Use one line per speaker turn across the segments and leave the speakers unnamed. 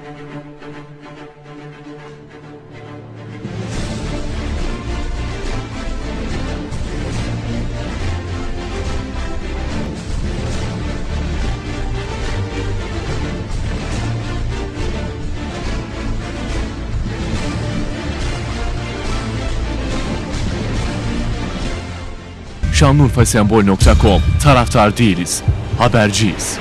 Şanlıurfasembol.com taraftar değiliz, haberciyiz.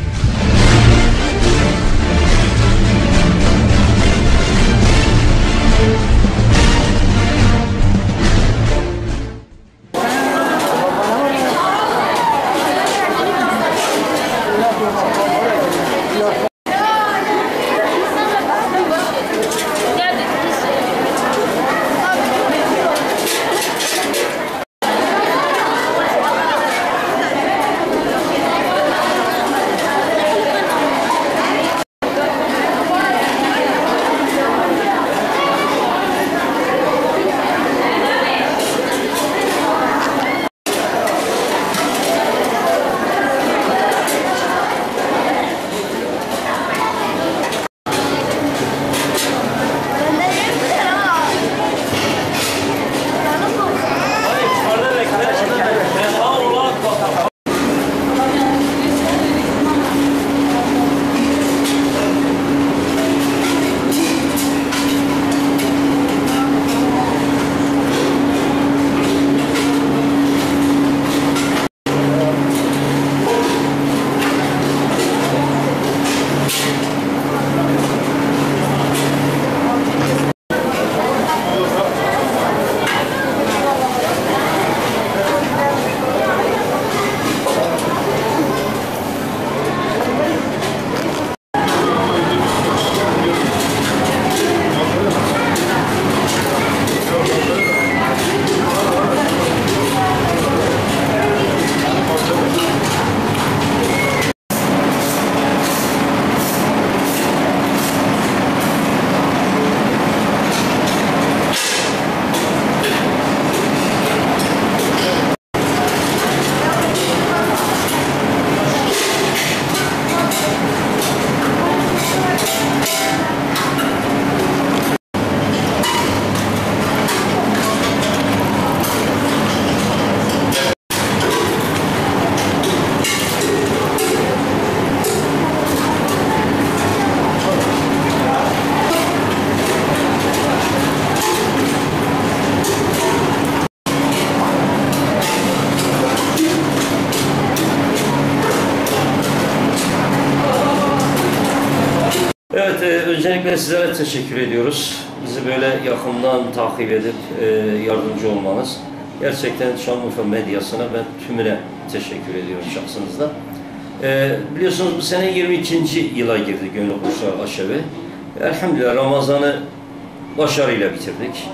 Evet, öncelikle sizlere teşekkür ediyoruz. Bizi böyle yakından takip edip yardımcı olmanız. Gerçekten Şanlıurfa medyasına ben tümüne teşekkür ediyorum şahsınızda. Biliyorsunuz bu sene 22. yıla girdik Gönül Kuşlar Aşevi. Elhamdülillah Ramazan'ı başarıyla bitirdik.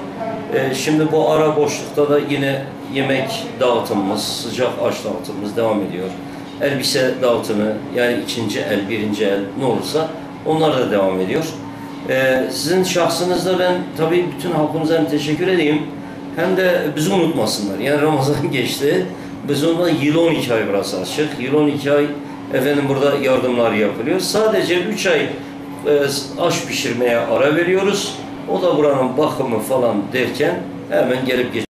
Şimdi bu ara boşlukta da yine yemek dağıtımımız, sıcak aş dağıtımımız devam ediyor. Elbise dağıtımı, yani ikinci el, birinci el ne olursa onlar da devam ediyor. Sizin şahsınızda ben tabii bütün halkımıza hem teşekkür edeyim hem de bizi unutmasınlar. Yani Ramazan geçti. Biz ondan yıl 12 ay burası açık. Yıl 12 ay efendim burada yardımlar yapılıyor. Sadece 3 ay aş pişirmeye ara veriyoruz. O da buranın bakımı falan derken hemen gelip geçiyor.